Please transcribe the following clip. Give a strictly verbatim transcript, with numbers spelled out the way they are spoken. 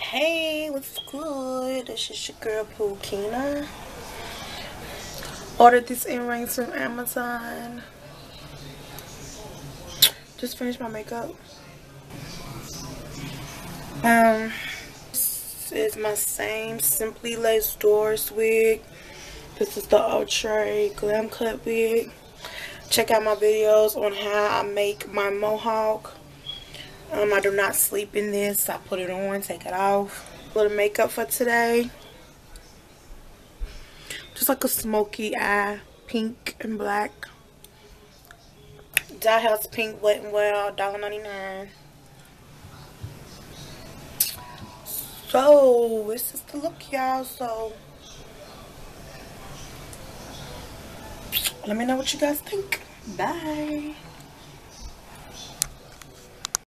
Hey, what's good? This is your girl Poohkina. Ordered these earrings from Amazon. Just finished my makeup. Um, this is my same Simply Lace Doors wig. This is the Outre Glam Cut wig. Check out my videos on how I make my mohawk. Um, I do not sleep in this. I put it on, take it off. A little makeup for today. Just like a smoky eye, pink and black. Dye House Pink Wet n Well, one ninety-nine. So, this is the look, y'all. So, let me know what you guys think. Bye.